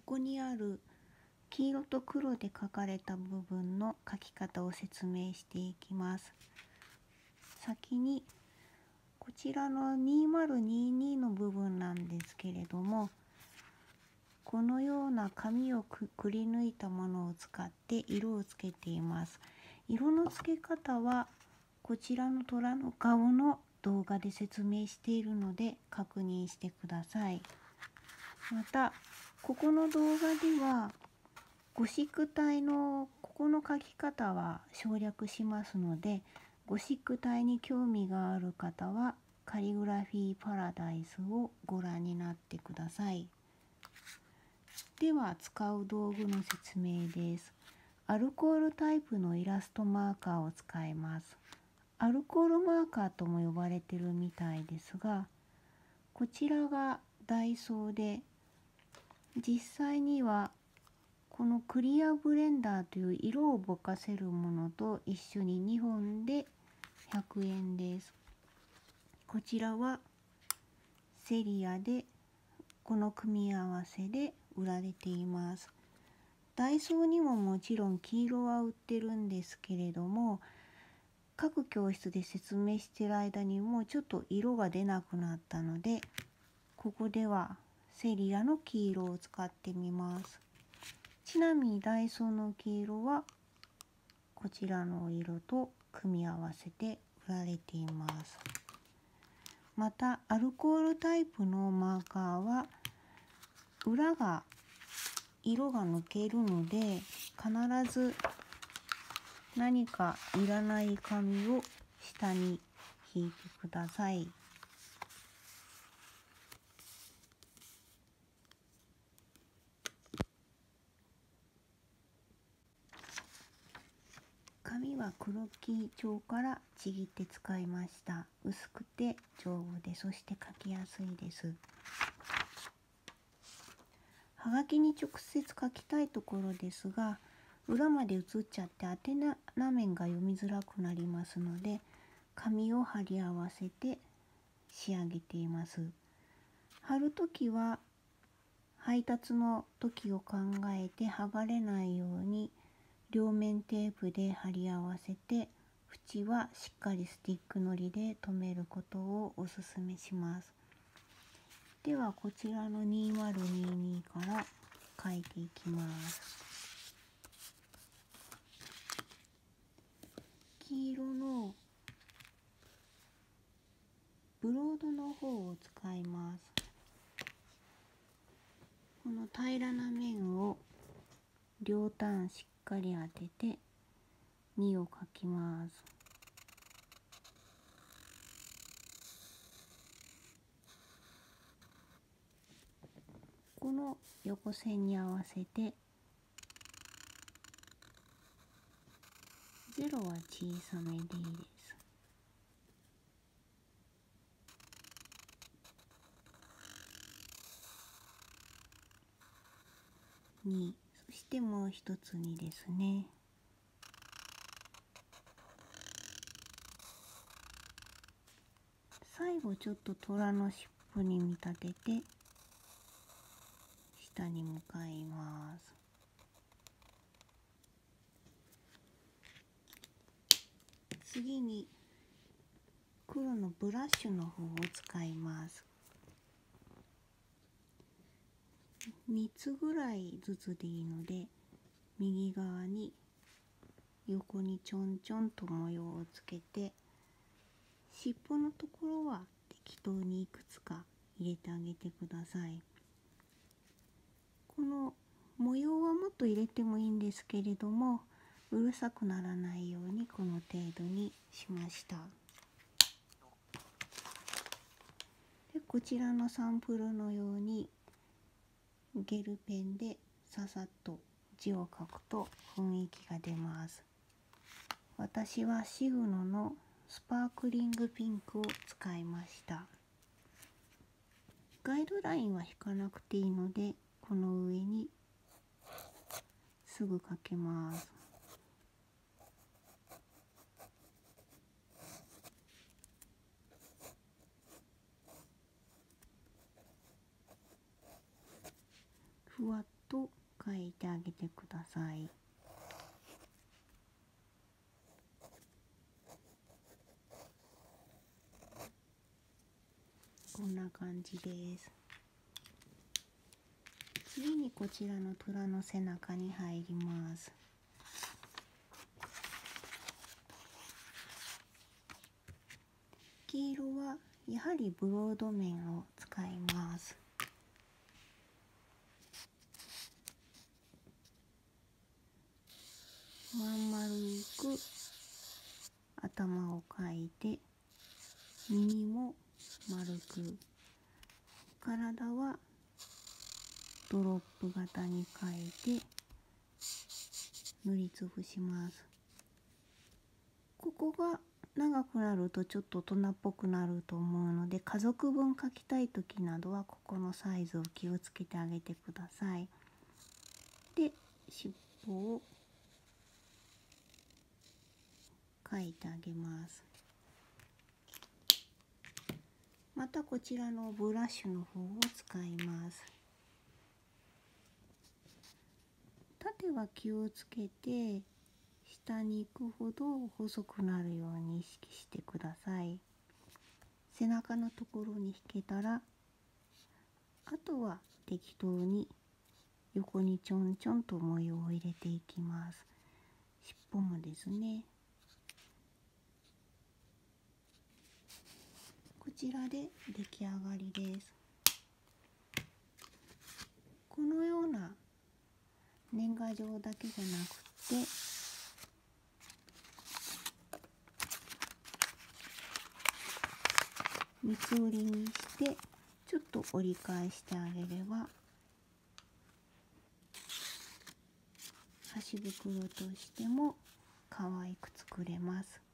こにある黄色と黒で書かれた部分の書き方を説明していきます。先にこちらの2022の部分なんですけれども、このような紙をくり抜いたものを使って色をつけています。色のつけ方はこちらの虎の顔の動画で説明しているので確認してください。またここの動画ではゴシック体のここの書き方は省略しますので、ゴシック体に興味がある方はカリグラフィーパラダイスをご覧になってください。では使う道具の説明です。アルコールタイプのイラストマーカーを使います。アルコールマーカーとも呼ばれてるみたいですが、こちらがダイソーで、実際にはこのクリアブレンダーという色をぼかせるものと一緒に2本で100円です。こちらはセリアでこの組み合わせで売られています。ダイソーにももちろん黄色は売ってるんですけれども、各教室で説明している間にもうちょっと色が出なくなったので、ここではセリアの黄色を使ってみます。ちなみにダイソーの黄色はこちらの色と組み合わせて売られています。またアルコールタイプのマーカーは裏が色が抜けるので、必ず何かいらない紙を下に引いてください。紙は黒木帳からちぎって使いました。薄くて丈夫で、そして書きやすいです。はがきに直接書きたいところですが、裏まで写っちゃって宛名面が読みづらくなりますので、紙を貼り合わせて仕上げています。貼るときは配達の時を考えて剥がれないように両面テープで貼り合わせて、縁はしっかりスティックのりで留めることをおすすめします。ではこちらの2022から書いていきます。黄色のブロードの方を使います。この平らな面を両端しっかり当てて2を書きます。この横線に合わせて0は小さめでいいです。2、そしてもう一つ2ですね。最後ちょっと虎の尻尾に見立てて下に向かいます。次に黒のブラッシュの方を使います。3つぐらいずつでいいので、右側に横にちょんちょんと模様をつけて、尻尾のところは適当にいくつか入れてあげてください。この模様はもっと入れてもいいんですけれども、うるさくならないようにこの程度にしました。でこちらのサンプルのようにゲルペンでささっと字を書くと雰囲気が出ます。私はシグノのスパークリングピンクを使いました。ガイドラインは引かなくていいので、この上にすぐ書けます。ふわっと書いてあげてください。こんな感じです。次にこちらの虎の背中に入ります。黄色はやはりブロード面を使います。まん丸く頭を描いて、耳も丸く、体はドロップ型に描いて塗りつぶします。ここが長くなるとちょっと大人っぽくなると思うので、家族分描きたい時などはここのサイズを気をつけてあげてください。で、尻尾を描いてあげます。またこちらのブラシの方を使います。縦は気をつけて、下に行くほど細くなるように意識してください。背中のところに引けたら、あとは適当に横にちょんちょんと模様を入れていきます。尻尾もですね。こちらで出来上がりです。このような年賀状だけじゃなくて、三つ折りにしてちょっと折り返してあげれば、箸袋としても可愛く作れます。